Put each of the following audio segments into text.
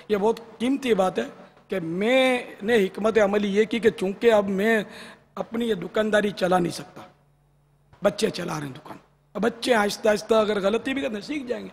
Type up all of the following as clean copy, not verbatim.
ये बहुत कीमती बात है कि मैंने हिकमत अमली ये की कि चूंकि अब मैं अपनी ये दुकानदारी चला नहीं सकता, बच्चे चला रहे हैं दुकान, अब बच्चे आहिस्ता आहिस्ता अगर गलती भी करते सीख जाएंगे।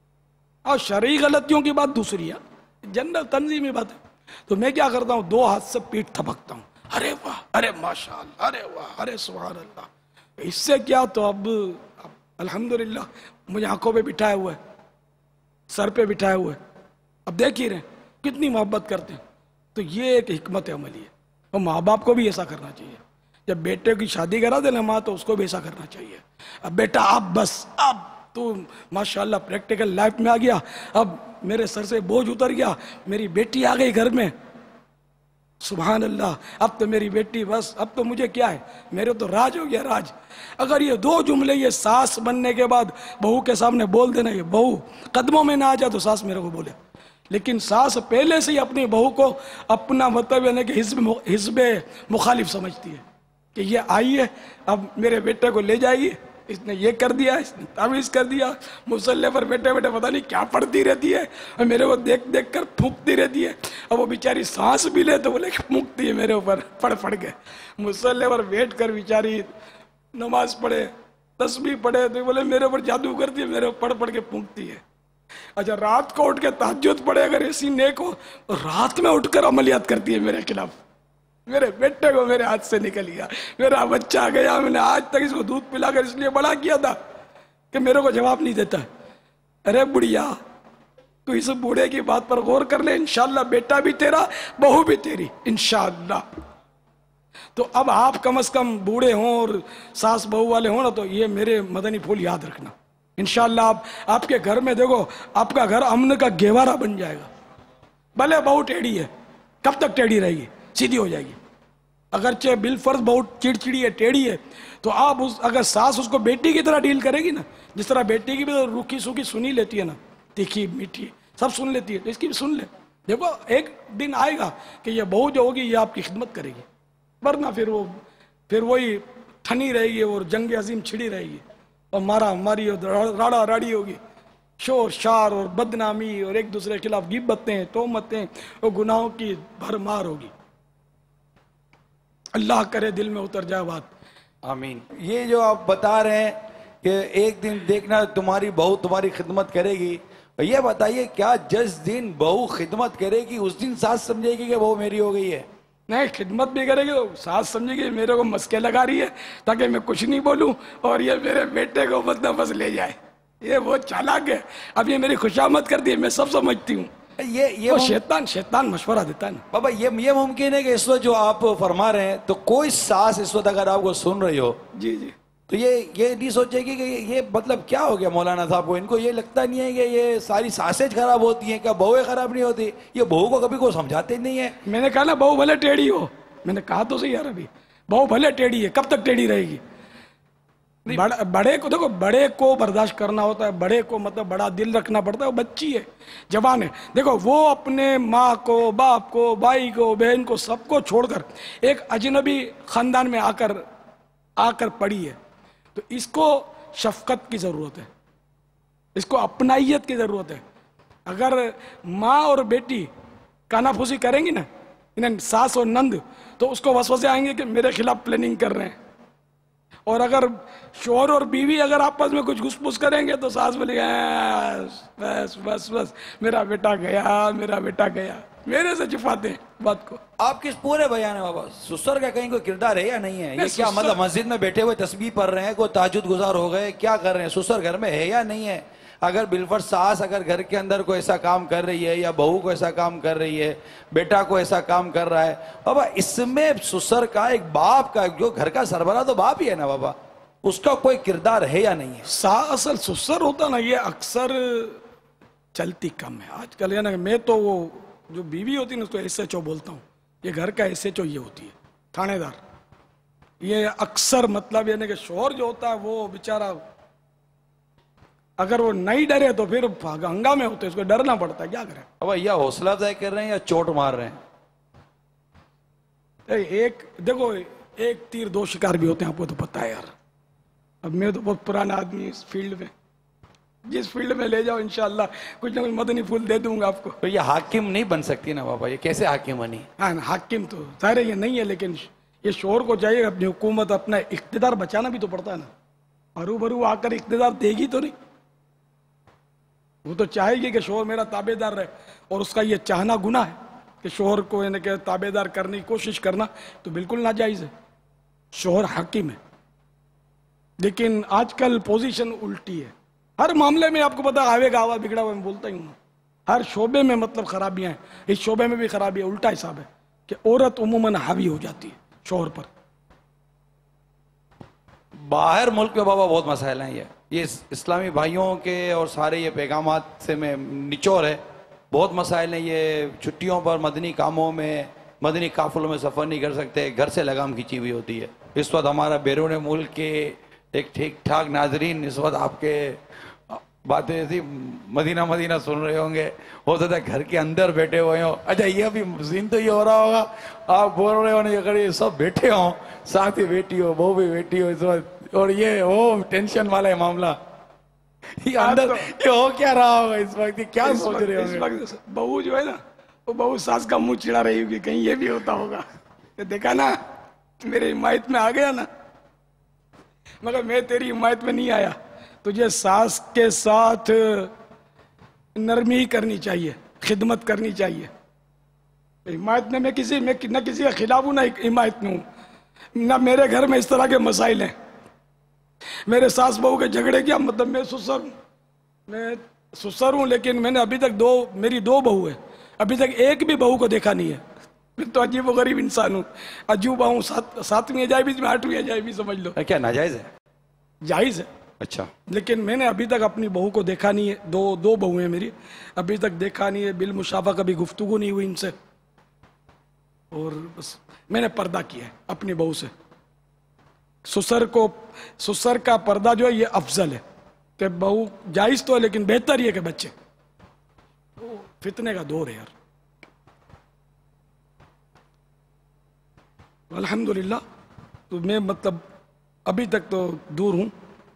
और शरई गलतियों की बात दूसरी है, जनरल तंजीमी बात है। तो मैं क्या करता हूँ, दो हाथ से पीठ थपकता हूँ, अरे वाह, अरे माशाअल्लाह, अरे वाह, अरे सुभान अल्लाह। इससे क्या, तो अब अल्हम्दुलिल्लाह मुझे आंखों पे बिठाए हुए है, सर पे बिठाए हुए, अब देख ही रहे कितनी मोहब्बत करते हैं। तो ये एक हिकमत अमली है, और माँ बाप को भी ऐसा करना चाहिए। जब बेटे की शादी करा दे ना माँ, तो उसको भी ऐसा करना चाहिए। अब बेटा अब बस, अब तो माशाल्लाह प्रैक्टिकल लाइफ में आ गया, अब मेरे सर से बोझ उतर गया, मेरी बेटी आ गई घर में, सुभान अल्लाह, अब तो मेरी बेटी, बस अब तो मुझे क्या है, मेरे तो राज हो गया, राज। अगर ये दो जुमले ये सास बनने के बाद बहू के सामने बोल देना, ये बहू कदमों में ना आ जाए तो सास मेरे को बोले, लेकिन सास पहले से ही अपनी बहू को अपना मतलब यानी कि हिस्ब मुखालिफ समझती है कि ये आई है, अब मेरे बेटे को ले जाएगी, इसने ये कर दिया, इसने तावीज़ कर दिया, मुसल्ले पर बैठे बैठे पता नहीं क्या पढ़ती रहती है, और मेरे को देख देख कर फूंकती रहती है। अब वो बेचारी सांस भी ले तो बोले फूंकती है मेरे ऊपर, पढ़ पढ़ के मुसल्ले पर बैठ कर बेचारी नमाज पढ़े, तस्बीह पढ़े, तो बोले मेरे ऊपर जादू करती है, मेरे ऊपर पढ़ पढ़ के फूंकती है। अच्छा, रात को उठ के तहज्जुद पढ़े अगर ऐसी नेक हो, तो रात में उठकर अमलियात करती है मेरे खिलाफ। मेरे बेटे को मेरे हाथ से निकल गया, मेरा बच्चा गया, मैंने आज तक इसको दूध पिलाकर इसलिए बड़ा किया था कि मेरे को जवाब नहीं देता। अरे बुढ़िया, तू इस बूढ़े की बात पर गौर कर ले, इंशाल्लाह बेटा भी तेरा, बहू भी तेरी, इंशाल्लाह। तो अब आप कम से कम बूढ़े हों और सास बहू वाले हों ना, तो ये मेरे मदनी फूल याद रखना, इंशाल्लाह आपके घर में देखो, आपका घर अमन का गेवारा बन जाएगा। भले बहू टेढ़ी है, कब तक टेढ़ी रहेगी, सीधी हो जाएगी। अगरचे बिलफर्ज बहुत चिड़चिड़ी है, टेढ़ी है, तो आप अगर सास उसको बेटी की तरह डील करेगी ना, जिस तरह बेटी की भी तो रूखी सूखी सुनी लेती है ना, तीखी मीठी सब सुन लेती है, तो इसकी भी सुन ले। देखो एक दिन आएगा कि ये बहू जो होगी ये आपकी खिदमत करेगी, वरना फिर वही ठनी रहेगी और जंग अजीम छिड़ी रहेगी, और मारा मारी और राड़ा राड़ी होगी, शोर शार और बदनामी और एक दूसरे के खिलाफ गिब्बतें तोहमतें और गुनाहों की भरमार होगी। अल्लाह करे दिल में उतर जाए बात, आमीन। ये जो आप बता रहे हैं कि एक दिन देखना तुम्हारी बहू तुम्हारी खिदमत करेगी, ये बताइए क्या जिस दिन बहू खिदमत करेगी उस दिन सास समझेगी कि बहू मेरी हो गई है? नहीं, खिदमत भी करेगी तो सास समझेगी मेरे को मस्के लगा रही है ताकि मैं कुछ नहीं बोलूं और ये मेरे बेटे को बस ले जाए। ये बहुत चालाक है, अब ये मेरी खुशामद कर दी है, मैं सब समझती हूँ। ये शैतान मशवरा देता है ना बाबा। ये मुमकिन है कि इस वक्त जो आप फरमा रहे हैं, तो कोई सास इस वक्त अगर आपको सुन रही हो, जी जी, तो ये नहीं सोचेगी कि ये मतलब क्या हो गया मौलाना साहब को, इनको ये लगता नहीं है कि ये सारी सासें खराब होती हैं, क्या बहुएं खराब नहीं होती? ये बहू को कभी कोई समझाते नहीं है। मैंने कहा ना बहू भले टेढ़ी हो, मैंने कहा तो सही यार, अभी बहू भले टेढ़ी है, कब तक टेढ़ी रहेगी? बड़े को देखो, बड़े को बर्दाश्त करना होता है, बड़े को मतलब बड़ा दिल रखना पड़ता है, वो बच्ची है, जवान है। देखो वो अपने माँ को, बाप को, भाई को, बहन को, सबको छोड़कर एक अजनबी खानदान में आकर पड़ी है, तो इसको शफकत की जरूरत है, इसको अपनाइयत की जरूरत है। अगर माँ और बेटी कानाफूसी करेंगी ना, इन्हें सास और नंद, तो उसको वसवसे आएंगे कि मेरे खिलाफ प्लानिंग कर रहे हैं। और अगर शोहर और बीवी अगर आपस में कुछ घुसपुस करेंगे तो सास बोलेगी बस बस बस मेरा बेटा गया, मेरा बेटा गया, मेरे से छुपाते हैं बात को। आप किस पूरे बयान है बाबा, ससुर का कहीं कोई किरदार है या नहीं है? ये क्या मतलब मस्जिद में बैठे हुए तस्बीह पढ़ रहे हैं, कोई ताजुद गुजार हो गए, क्या कर रहे हैं? ससुर घर में है या नहीं है? अगर बिलफर सास अगर घर के अंदर कोई ऐसा काम कर रही है, या बहू को ऐसा काम कर रही है, बेटा को ऐसा काम कर रहा है, बाबा इसमें ससुर का, एक बाप का, जो घर का सरबराह तो बाप ही है ना बाबा, उसका कोई किरदार है या नहीं है? असल ससुर होता ना, ये अक्सर चलती कम है आजकल, है ना। मैं तो वो जो बीवी होती है ना उसको SHO बोलता हूँ, ये घर का SHO ये होती है, थानेदार। ये अक्सर मतलब यानी कि शोहर जो होता है वो बेचारा अगर वो नहीं डरे तो फिर हंगामे होते हैं, उसको डरना पड़ता है, क्या करें। अब या हौसला अफजाई कर रहे हैं या चोट मार रहे हैं? देखो एक तीर दो शिकार भी होते हैं, आपको तो पता है यार। अब मैं तो बहुत पुराना आदमी इस फील्ड में, जिस फील्ड में ले जाओ इंशाल्लाह कुछ ना कुछ मदनी फूल दे दूंगा आपको। तो ये हाकिम नहीं बन सकती ना बाबा, ये कैसे हाकिम बनी? हाँ हाकिम तो सारे ये नहीं है, लेकिन ये शोर को चाहिए अपनी हुकूमत अपना इख्तिदार बचाना भी तो पड़ता है ना। हरू भरू आकर इख्तिदार देगी तो नहीं, वो तो चाहेगी कि शोहर मेरा ताबेदार रहे, और उसका ये चाहना गुनाह है कि शोहर को यानी कि ताबेदार करने की कोशिश करना तो बिल्कुल नाजायज है। शोहर हाकिम है, लेकिन आजकल पोजीशन उल्टी है। हर मामले में आपको पता आवेगा आवा बिगड़ा हुआ, मैं बोलता ही हूँ, हर शोबे में मतलब खराबियां हैं। इस शोबे में भी खराबी है, उल्टा हिसाब है कि औरत उमूमन हावी हो जाती है शोहर पर। बाहर मुल्क में बाबा बहुत मसाइल हैं, ये इस्लामी भाइयों के और सारे ये पैगामात से में निचोड़ है। बहुत मसाइल हैं, ये छुट्टियों पर मदनी कामों में मदनी काफिलों में सफ़र नहीं कर सकते, घर से लगाम खींची हुई होती है। इस वक्त हमारा बैरून मुल्क के एक ठीक ठाक नाजरीन इस वक्त आपके बातें ऐसी मदीना मदीना सुन रहे होंगे, हो सकता है घर के अंदर बैठे हुए हो। अच्छा ये अभी सीन तो ये हो रहा होगा, आप बोल रहे हो ना, अगर ये सब बैठे हो, साथ ही बैठी हो, बहू भी बैठी हो इस वक्त, और ये हो टेंशन वाला है मामला, ये अंदर ये हो क्या रहा होगा इस वक्त, क्या सोच रहे इस वक्त बहू जो है ना, वो बहू सास का मुंह चिढ़ा रही होगी, कहीं ये भी होता होगा, ये देखा ना मेरे हिमायत में आ गया ना, मगर मैं तेरी हिमायत में नहीं आया। तुझे सास के साथ नरमी करनी चाहिए, खिदमत करनी चाहिए। हिमायत में मैं न किसी के खिलाफ हूं, ना हिमायत में हूं, ना मेरे घर में इस तरह के मसाइल हैं। मेरे सास बहू के झगड़े क्या मतलब, मैं सुसर हूं, लेकिन मैंने अभी तक मेरी दो बहू है, अभी तक एक भी बहू को देखा नहीं है। मैं तो अजीब गरीब इंसान हूँ, अजूबा हूँ, सातवीं अजायबी में 8वीं अजायबी समझ लो। क्या नाजायज है? जायज है। अच्छा, लेकिन मैंने अभी तक अपनी बहू को देखा नहीं है, दो बहू हैं मेरी, अभी तक देखा नहीं है, बिल मुशाफा कभी गुफ्तगू नहीं हुई इनसे, और बस मैंने पर्दा किया है अपनी बहू से। ससुर का पर्दा जो है ये अफजल है कि बहू जायज तो है, लेकिन बेहतर ये कि बच्चे, तो फितने का दौर है यार। अल्हम्दुलिल्लाह, तो मैं मतलब अभी तक तो दूर हूं,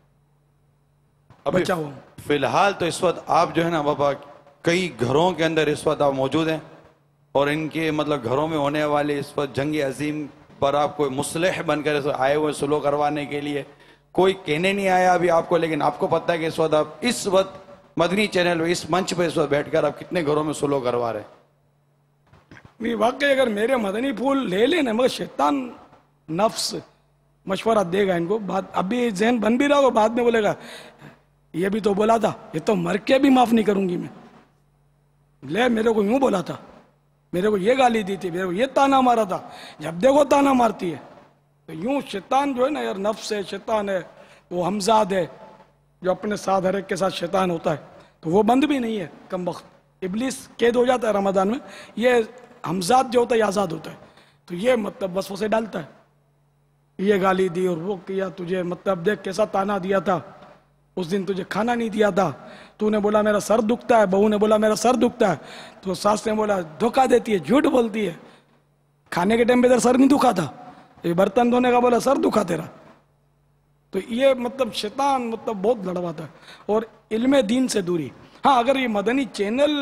बचा हुआ हूं। फिलहाल तो इस वक्त आप जो है ना बाबा, कई घरों के अंदर इस वक्त आप मौजूद हैं, और इनके मतलब घरों में होने वाले इस वक्त जंग अजीम पर आप कोई मुसलह बनकर आए हुए सुलह करवाने के लिए। कोई कहने नहीं आया अभी आपको, लेकिन आपको पता है कि इस वक्त आप इस वक्त मदनी चैनल इस मंच पर इस वक्त बैठकर आप कितने घरों में सुलह करवा रहे हैं। नहीं वाकई अगर मेरे मदनी फूल ले लेना, मगर शैतान नफ्स मशवरा देगा इनको, बात अभी जहन बन भी रहा होगा, बाद में बोलेगा ये भी तो बोला था, ये तो मर के भी माफ नहीं करूंगी मैं, ले मेरे को यूं बोला था, मेरे को ये गाली दी थी, मेरे को ये ताना मारा था, जब देखो ताना मारती है। तो यूं शैतान जो है ना यार, नफ्स है, शैतान है, वो हमजाद है जो अपने साथ हर एक के साथ शैतान होता है, तो वो बंद भी नहीं है कम वक्त। इब्लीस कैद हो जाता है रमजान में, ये हमजाद जो होता है आज़ाद होता है, तो ये मतलब वसवसे डालता है, ये गाली दी और वो किया तुझे, मतलब देख कैसा ताना दिया था, उस दिन तुझे खाना नहीं दिया था, तूने बोला मेरा सर दुखता है, बहू ने बोला मेरा सर दुखता है, तो सास ने बोला धोखा देती है, झूठ बोलती है, खाने के टाइम पे तेरा सर नहीं दुखा था, ये बर्तन धोने का बोला सर दुखा तेरा। तो ये मतलब शैतान मतलब बहुत लड़वाता है। और इल्मे दीन से दूरी, हाँ अगर ये मदनी चैनल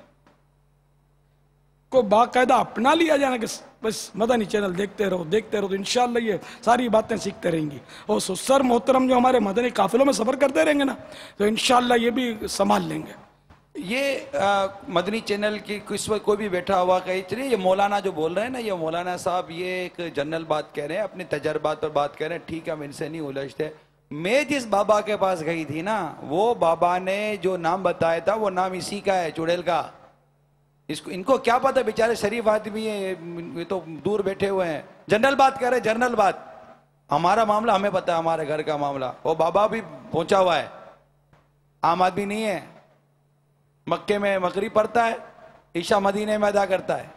को बाकायदा अपना लिया जाना कि बस मदनी चैनल देखते रहो तो इंशाल्लाह ये सारी बातें सीखते रहेंगी, और ससुर मोहतरम जो हमारे मदनी काफिलों में सफर करते रहेंगे ना, तो इंशाल्लाह ये भी संभाल लेंगे। ये मदनी चैनल की किस वक्त कोई भी बैठा हुआ कहीं, चलिए ये मौलाना जो बोल रहे हैं ना, ये मौलाना साहब ये एक जनरल बात कह रहे हैं, अपने तजर्बात पर बात कह रहे हैं, ठीक है हम इनसे नहीं उलझते। मैं जिस बाबा के पास गई थी ना, वो बाबा ने जो नाम बताया था वो नाम इसी का है, चुड़ैल का। इसको इनको क्या पता, बेचारे शरीफ आदमी है, ये तो दूर बैठे हुए हैं, जनरल बात कर रहे हैं, जनरल बात। हमारा मामला हमें पता है, हमारे घर का मामला, वो बाबा भी पहुंचा हुआ है, आम आदमी नहीं है, मक्के में मगरिब पढ़ता है, ईशा मदीने में अदा करता है।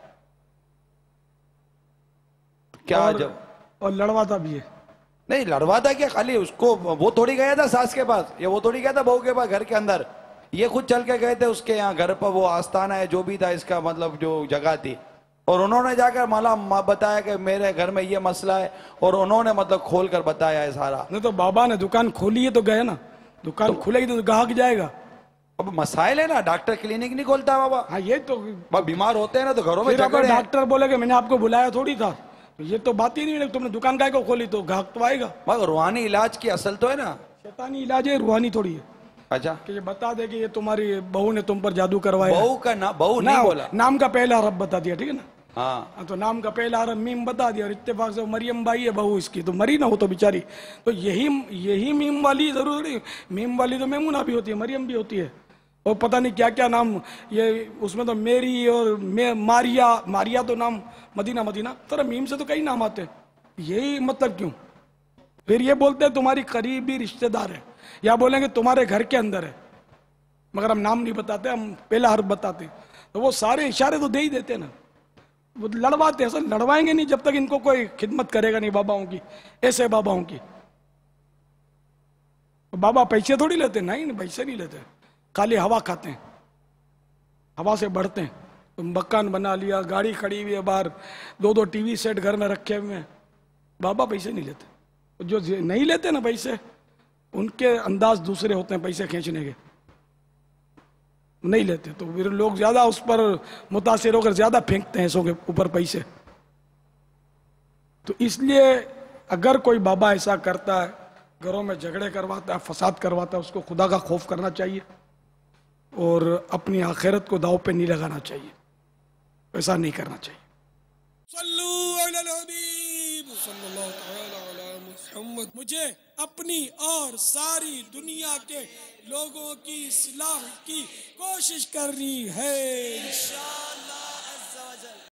क्या और लड़वाता भी है। नहीं लड़वाता क्या, खाली उसको, वो थोड़ी गया था सास के पास, या वो थोड़ी गया था बहू के पास घर के अंदर, ये खुद चल के गए थे उसके यहाँ घर पर, वो आस्थाना है जो भी था इसका मतलब जो जगह थी, और उन्होंने जाकर माला बताया कि मेरे घर में ये मसला है, और उन्होंने मतलब खोल कर बताया है सारा। नहीं तो बाबा ने दुकान खोली है तो गए ना, दुकान खुलेगी तो ग्राहक जाएगा। अब मसाइल है ना, डॉक्टर क्लिनिक नहीं खोलता बाबा। हाँ ये तो बीमार होते हैं ना तो घरों में फिर अगर झगड़े हैं। डॉक्टर बोलेगे मैंने आपको बुलाया थोड़ी था, तो ये तो बात ही नहीं, तुमने दुकान काय को खोली तो ग्राहक तो आएगा। मगर रूहानी इलाज की असल तो है ना। शैतानी इलाज है, रूहानी थोड़ी है अच्छा, कि ये बता दे कि ये तुम्हारी बहू ने तुम पर जादू करवाया। बहू का ना, बहू नहीं बोला। नाम का पहला हरफ बता दिया, ठीक है ना। हाँ, तो नाम का पहला हरफ मीम बता दिया और इत्तेफाक से मरियम बाई है बहू इसकी, तो मरी ना हो तो बेचारी। तो यही मीम वाली जरूरी, मीम वाली तो मेमुना भी होती है, मरियम भी होती है, और पता नहीं क्या क्या नाम ये उसमें तो मेरी और मारिया, मारिया तो नाम मदीना तो मीम से तो कई नाम आते हैं। यही मतलब क्यों? फिर ये बोलते हैं तुम्हारी करीबी रिश्तेदार है, या बोलेंगे तुम्हारे घर के अंदर है, मगर हम नाम नहीं बताते, हम पहला हर्फ बताते। तो वो सारे इशारे तो दे ही देते ना, वो लड़वाते हैं। असल लड़वाएंगे नहीं जब तक इनको कोई खिदमत करेगा नहीं बाबाओं की, ऐसे बाबाओं की। तो बाबा पैसे थोड़ी लेते, नहीं पैसे नहीं लेते, खाली हवा खाते हैं, हवा से बढ़ते हैं। तो मकान बना लिया, गाड़ी खड़ी हुई है बाहर, 2 टीवी सेट घर में रखे हुए हैं, बाबा पैसे नहीं लेते। जो नहीं लेते ना पैसे, उनके अंदाज दूसरे होते हैं पैसे खींचने के, नहीं लेते। तो फिर लोग ज्यादा उस पर मुतासिर होकर ज्यादा फेंकते हैं ऐसों के ऊपर पैसे। तो इसलिए अगर कोई बाबा ऐसा करता है, घरों में झगड़े करवाता है, फसाद करवाता है, उसको खुदा का खौफ करना चाहिए और अपनी आखिरत को दाव पे नहीं लगाना चाहिए, ऐसा नहीं करना चाहिए। मुझे अपनी और सारी दुनिया के लोगों की इस्लाह की कोशिश करनी है।